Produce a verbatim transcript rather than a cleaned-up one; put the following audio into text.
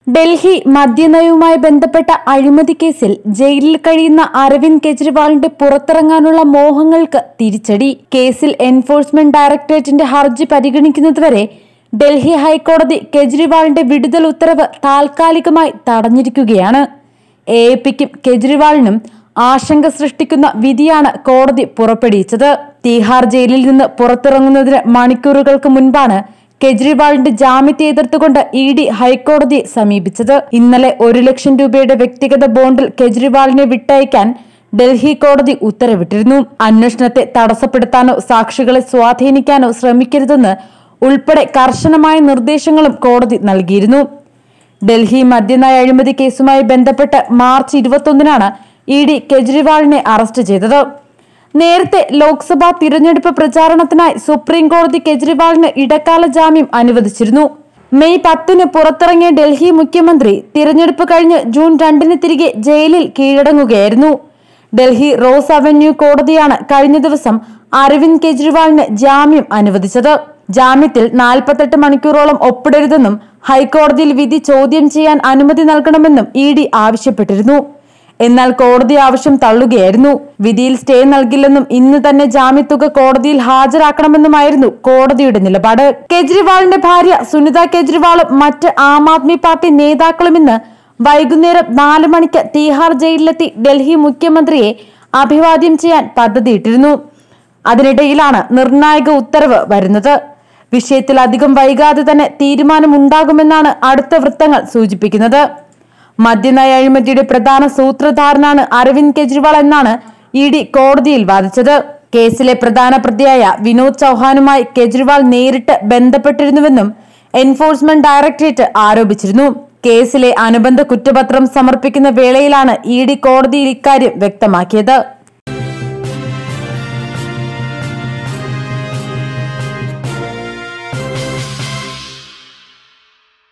ഡൽഹി മദ്യനയവുമായി ബന്ധപ്പെട്ട അഴിമതി കേസിൽ ജയിലിൽ കഴിയുന്ന അരവിന്ദ് കെജ്രിവാളിന്റെ പുറത്തിറങ്ങാനുള്ള മോഹങ്ങൾക്ക് തിരിച്ചടി. കേസിൽ എൻഫോഴ്സ്മെന്റ് ഡയറക്ടറേറ്റിന്റെ ഹർജി പരിഗണിക്കുന്നതുവരെ ഡൽഹി ഹൈക്കോടതി കെജ്രിവാളിന്റെ വിടുതൽ ഉത്തരവ് താൽക്കാലികമായി തടഞ്ഞിരിക്കുകയാണ്. എ എ പിക്കും കെജ്രിവാളിനും ആശങ്ക സൃഷ്ടിക്കുന്ന വിധിയാണ് കോടതി പുറപ്പെടുവിച്ചത്. തീഹാർ ജയിലിൽ നിന്ന് പുറത്തിറങ്ങുന്നതിന് മണിക്കൂറുകൾക്ക് മുൻപാണ് കെജ്രിവാളിന്റെ ജാമ്യത്തെ എതിർത്തുകൊണ്ട് ഇ ഡി ഹൈക്കോടതിയെ സമീപിച്ചത്. ഇന്നലെ ഒരു ലക്ഷം രൂപയുടെ വ്യക്തിഗത ബോണ്ടിൽ കെജ്രിവാളിനെ വിട്ടയക്കാൻ ഡൽഹി കോടതി ഉത്തരവിട്ടിരുന്നു. അന്വേഷണത്തെ തടസ്സപ്പെടുത്താനോ സാക്ഷികളെ സ്വാധീനിക്കാനോ ശ്രമിക്കരുതെന്ന് ഉൾപ്പെടെ കർശനമായ നിർദ്ദേശങ്ങളും കോടതി നൽകിയിരുന്നു. ഡൽഹി മദ്യനയ അഴിമതി കേസുമായി ബന്ധപ്പെട്ട് മാർച്ച് ഇരുപത്തൊന്നിനാണ് ഇ ഡി കെജ്രിവാളിനെ അറസ്റ്റ് ചെയ്തത്. നേരത്തെ ലോക്സഭാ തിരഞ്ഞെടുപ്പ് പ്രചാരണത്തിനായി സുപ്രീം കോടതി കെജ്രിവാളിന് ഇടക്കാല ജാമ്യം അനുവദിച്ചിരുന്നു. മെയ് പത്തിന് പുറത്തിറങ്ങിയ ഡൽഹി മുഖ്യമന്ത്രി തിരഞ്ഞെടുപ്പ് കഴിഞ്ഞ് ജൂൺ രണ്ടിന് തിരികെ ജയിലിൽ കീഴടങ്ങുകയായിരുന്നു. ഡൽഹി റോസ് അവന്യൂ കോടതിയാണ് കഴിഞ്ഞ ദിവസം അരവിന്ദ് കെജ്രിവാളിന് ജാമ്യം അനുവദിച്ചത്. ജാമ്യത്തിൽ നാൽപ്പത്തെട്ട് മണിക്കൂറോളം ഒപ്പിടരുതെന്നും ഹൈക്കോടതിയിൽ വിധി ചോദ്യം ചെയ്യാൻ അനുമതി നൽകണമെന്നും ഇ ഡി ആവശ്യപ്പെട്ടിരുന്നു. എന്നാൽ കോടതി ആവശ്യം തള്ളുകയായിരുന്നു. വിധിയിൽ സ്റ്റേ നൽകില്ലെന്നും ഇന്ന് തന്നെ ജാമ്യത്തുക കോടതിയിൽ ഹാജരാക്കണമെന്നുമായിരുന്നു കോടതിയുടെ നിലപാട്. കെജ്രിവാളിന്റെ ഭാര്യ സുനിത കെജ്രിവാളും മറ്റ് ആം ആദ്മി പാർട്ടി നേതാക്കളും ഇന്ന് വൈകുന്നേരം നാല് മണിക്ക് തീഹാർ ജയിലിലെത്തി ഡൽഹി മുഖ്യമന്ത്രിയെ അഭിവാദ്യം ചെയ്യാൻ പദ്ധതിയിട്ടിരുന്നു. അതിനിടയിലാണ് നിർണായക ഉത്തരവ് വരുന്നത്. വിഷയത്തിൽ അധികം വൈകാതെ തന്നെ തീരുമാനമുണ്ടാകുമെന്നാണ് അടുത്ത വൃത്തങ്ങൾ സൂചിപ്പിക്കുന്നത്. മദ്യനയ അഴിമതിയുടെ പ്രധാന സൂത്രധാരനാണ് അരവിന്ദ് കെജ്രിവാൾ എന്നാണ് ഇ ഡി കോടതിയിൽ വാദിച്ചത്. കേസിലെ പ്രധാന പ്രതിയായ വിനോദ് ചൌഹാനുമായി കെജ്രിവാൾ നേരിട്ട് ബന്ധപ്പെട്ടിരുന്നുവെന്നും എൻഫോഴ്സ്മെന്റ് ഡയറക്ടറേറ്റ് ആരോപിച്ചിരുന്നു. കേസിലെ അനുബന്ധ കുറ്റപത്രം സമർപ്പിക്കുന്ന വേളയിലാണ് ഇ ഡി കോടതിയിൽ ഇക്കാര്യം വ്യക്തമാക്കിയത്.